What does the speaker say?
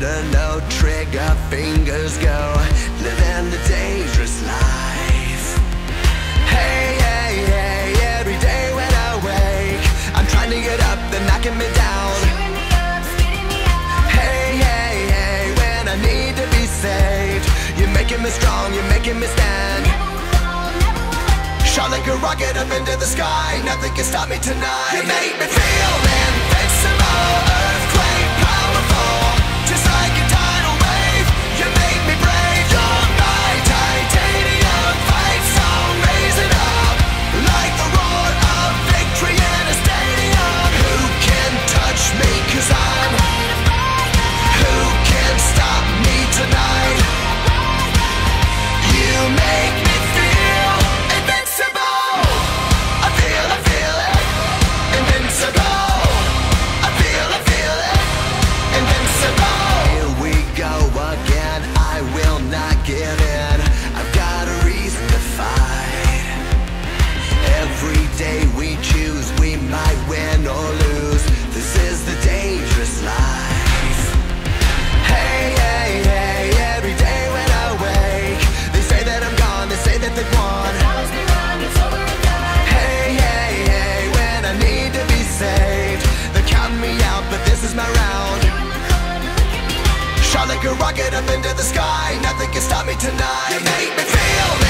under no trigger, fingers go, living the dangerous life. Hey, hey, hey, every day when I wake, I'm trying to get up, they're knocking me down. Chewing me up, spitting me out. Hey, hey, hey, when I need to be saved, you're making me strong, you're making me stand. Never will fall, never will hurt. Shot like a rocket up into the sky, nothing can stop me tonight. You make me feel invincible, earthquake powerful, just like a tidal wave. You make me brave, you're my titanium fight song. Raise it up like the roar of victory in a stadium. Who can touch me, 'cause I'm who can stop me tonight? You make me feel invincible. I feel it, invincible. I feel it, invincible. Here we go again, I will not give in. I've got a reason to fight. Every day we choose, we might win or lose. This is the dangerous life. Hey, hey, hey, every day when I wake, they say that I'm gone, they say that they've won. Follows me around, it's over and done. Hey, hey, hey, when I need to be saved, they're counting me out, but this is my round. You in the corner, look at me now. Shot like a rocket up into the sky, nothing can stop me tonight. You make me feel